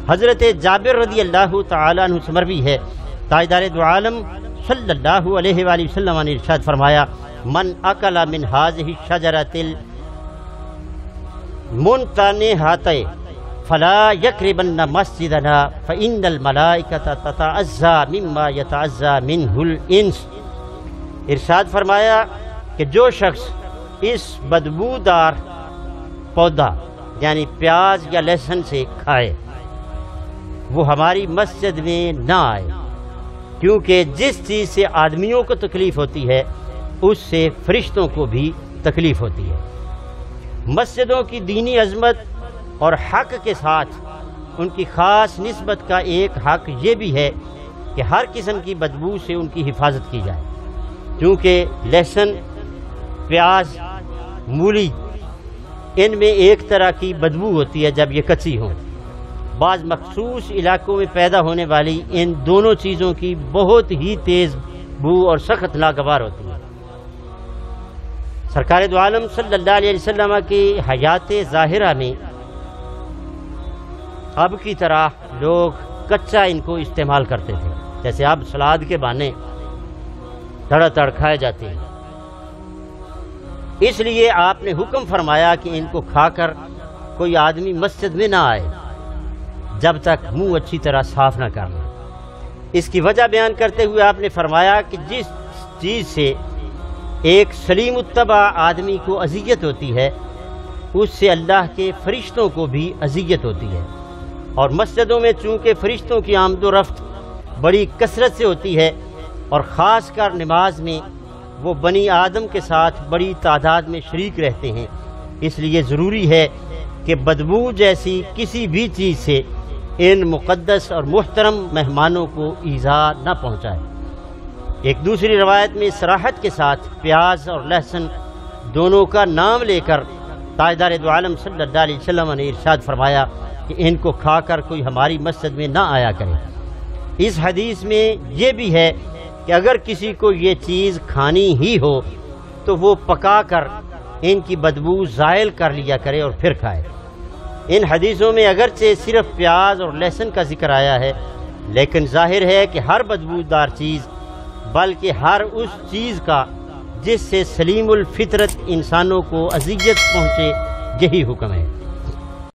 حضرت جابر رضی اللہ تعالیٰ عنہ سے مروی ہے، تاجدار دو عالم صلی اللہ علیہ وآلہ وسلم نے ارشاد فرمایا، من اکل من هذه الشجرة المنتنحة فلا يقربن مسجدنا فإن الملائکۃ تتعزى مما يتعزى منه الانس۔ ارشاد فرمایا کہ جو شخص اس بدبودار پودا یعنی پیاز یا لہسن سے کھائے وہ ہماری مسجد میں نہ آئے، کیونکہ جس چیز سے آدمیوں کو تکلیف ہوتی ہے اس سے فرشتوں کو بھی تکلیف ہوتی ہے۔ مسجدوں کی دینی عظمت اور حق کے ساتھ ان کی خاص نسبت کا ایک حق یہ بھی ہے کہ ہر قسم کی بدبو سے ان کی حفاظت کی جائے، کیونکہ لہسن، پیاز، مولی ان میں ایک طرح کی بدبو ہوتی ہے جب یہ کچی ہوں۔ بعض مخصوص علاقوں میں پیدا ہونے والی ان دونوں چیزوں کی بہت ہی تیز بو اور سخت ناگوار ہوتی ہے۔ سرکار دو عالم صلی اللہ علیہ وسلم کی حیات ظاہرہ میں اب کی طرح لوگ کچا ان کو استعمال کرتے تھے، جیسے اب سلاد کے بہانے تڑ کھائے جاتے ہیں، اس لیے آپ نے حکم فرمایا کہ ان کو کھا کر کوئی آدمی مسجد میں نہ آئے جب تک منہ اچھی طرح صاف نہ کر لے۔ اس کی وجہ بیان کرتے ہوئے آپ نے فرمایا کہ جس چیز سے ایک سلیم الطبع آدمی کو اذیت ہوتی ہے اس سے اللہ کے فرشتوں کو بھی اذیت ہوتی ہے، اور مسجدوں میں چونکہ فرشتوں کی آمد و رفت بڑی کثرت سے ہوتی ہے اور خاص کر نماز میں وہ بنی آدم کے ساتھ بڑی تعداد میں شریک رہتے ہیں، اس لیے ضروری ہے کہ بدبو جیسی کسی بھی چیز سے ان مقدس اور محترم مہمانوں کو ایذا نہ پہنچائے۔ ایک دوسری روایت میں صراحت کے ساتھ پیاز اور لہسن دونوں کا نام لے کر تاجدار دو عالم صلی اللہ علیہ وسلم نے ارشاد فرمایا کہ ان کو کھا کر کوئی ہماری مسجد میں نہ آیا کرے۔ اس حدیث میں یہ بھی ہے کہ اگر کسی کو یہ چیز کھانی ہی ہو تو وہ پکا کر ان کی بدبو زائل کر لیا کرے اور پھر کھائے۔ ان حدیثوں میں اگرچہ صرف پیاز اور لہسن کا ذکر آیا ہے، لیکن ظاہر ہے کہ ہر بدبودار چیز بلکہ ہر اس چیز کا جس سے سلیم الفطرت انسانوں کو اذیت پہنچے یہی حکم ہے۔